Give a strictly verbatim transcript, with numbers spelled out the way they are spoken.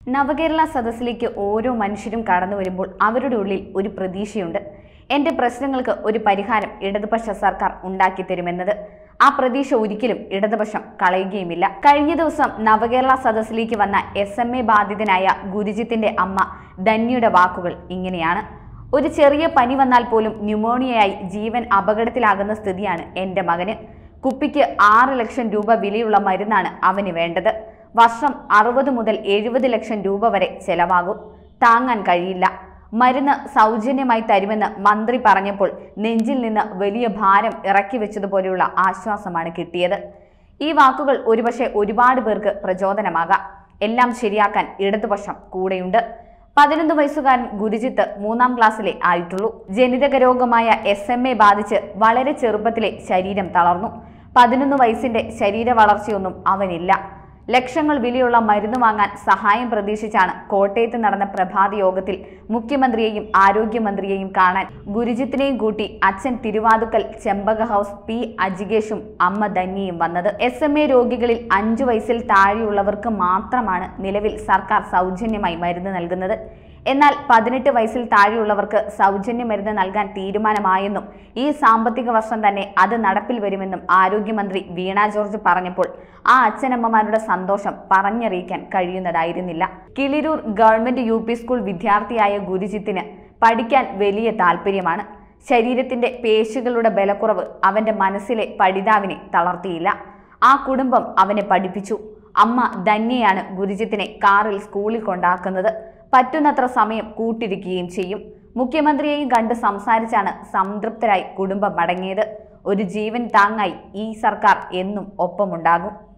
നവകേരള സദസ്സിലേക്ക് ഓരോ മനുഷ്യരും കടന്നു വരുമ്പോൾ അവരുടെ ഉള്ളിൽ ഒരു പ്രതീക്ഷയുണ്ട്. എൻ്റെ പ്രശ്നങ്ങൾക്ക് ഒരു പരിഹാരം ഇടതുപക്ഷ സർക്കാർ ഉണ്ടാക്കി തരുമെന്നത്. ആ പ്രതീക്ഷ ഒരിക്കലും ഇടതുപക്ഷം കളയുകയുമില്ല. കഴിഞ്ഞ ദിവസം നവകേരള സദസ്സിലേക്ക് വന്ന എസ് എം എ ബാധിതനായ ഗുരുജിത്തിന്റെ അമ്മ ധന്യയുടെ വാക്കുകൾ ഇങ്ങനെയാണ്: ഒരു ചെറിയ പനി വന്നാൽ പോലും ന്യൂമോണിയയായി ജീവൻ അപകടത്തിലാകുന്ന സ്ഥിതിയാണ് എൻ്റെ മകന്. കുപ്പിക്ക് ആറ് ലക്ഷം രൂപ വിലയുള്ള മരുന്നാണ് അവന് വേണ്ടത്. വർഷം അറുപത് മുതൽ എഴുപത് ലക്ഷം രൂപ വരെ ചെലവാകും. താങ്ങാൻ കഴിയില്ല. മരുന്ന് സൗജന്യമായി തരുമെന്ന് മന്ത്രി പറഞ്ഞപ്പോൾ നെഞ്ചിൽ നിന്ന് വലിയ ഭാരം ഇറക്കി വെച്ചതുപോലെയുള്ള ആശ്വാസമാണ് കിട്ടിയത്. ഈ വാക്കുകൾ ഒരുപക്ഷെ ഒരുപാട് പേർക്ക് പ്രചോദനമാകാം. എല്ലാം ശരിയാക്കാൻ ഇടതുപക്ഷം കൂടെയുണ്ട്. പതിനൊന്ന് വയസ്സുകാരൻ ഗുരുജിത്ത് മൂന്നാം ക്ലാസ്സിലെ ആയിട്ടുള്ളൂ. ജനിതക രോഗമായ എസ് എം എ ബാധിച്ച് വളരെ ചെറുപ്പത്തിലെ ശരീരം തളർന്നു. പതിനൊന്ന് വയസ്സിന്റെ ശരീര വളർച്ചയൊന്നും അവനില്ല. ലക്ഷങ്ങൾ വിലയുള്ള മരുന്ന് വാങ്ങാൻ സഹായം പ്രതീക്ഷിച്ചാണ് കോട്ടയത്ത് നടന്ന പ്രഭാത യോഗത്തിൽ മുഖ്യമന്ത്രിയെയും ആരോഗ്യമന്ത്രിയെയും കാണാൻ ഗുരുജിത്തിനെയും കൂട്ടി അച്ഛൻ തിരുവാതുക്കൽ ചെമ്പക ഹൗസ് പി അജികേഷും അമ്മ ധന്യയും വന്നത്. എസ് എം എ രോഗികളിൽ അഞ്ചു വയസ്സിൽ താഴെയുള്ളവർക്ക് മാത്രമാണ് നിലവിൽ സർക്കാർ സൗജന്യമായി മരുന്ന് നൽകുന്നത്. എന്നാൽ പതിനെട്ട് വയസ്സിൽ താഴെയുള്ളവർക്ക് സൗജന്യ മരുന്ന് നൽകാൻ തീരുമാനമായെന്നും ഈ സാമ്പത്തിക വർഷം തന്നെ അത് നടപ്പിൽ വരുമെന്നും ആരോഗ്യമന്ത്രി വീണ ജോർജ് പറഞ്ഞപ്പോൾ ആ അച്ഛനമ്മമാരുടെ സന്തോഷം പറഞ്ഞറിയിക്കാൻ കഴിയുന്നതായിരുന്നില്ല. Kiliroor government U P school വിദ്യാർത്ഥിയായ ഗുരുജിത്തിന് പഠിക്കാൻ വലിയ താല്പര്യമാണ്. ശരീരത്തിന്റെ പേശികളുടെ ബലക്കുറവ് അവന്റെ മനസ്സിലെ പഠിതാവിനെ തളർത്തിയില്ല. ആ കുടുംബം അവനെ പഠിപ്പിച്ചു. അമ്മ ധന്യയാണ് ഗുരുജിത്തിനെ കാറിൽ സ്കൂളിൽ കൊണ്ടാക്കുന്നത്. പറ്റുന്നത്ര സമയം കൂട്ടിരിക്കുകയും ചെയ്യും. മുഖ്യമന്ത്രിയെയും കണ്ട് സംസാരിച്ചാണ് സംതൃപ്തരായി കുടുംബം മടങ്ങിയത്. ഒരു ജീവൻ താങ്ങായി ഈ സർക്കാർ എന്നും ഒപ്പമുണ്ടാകും.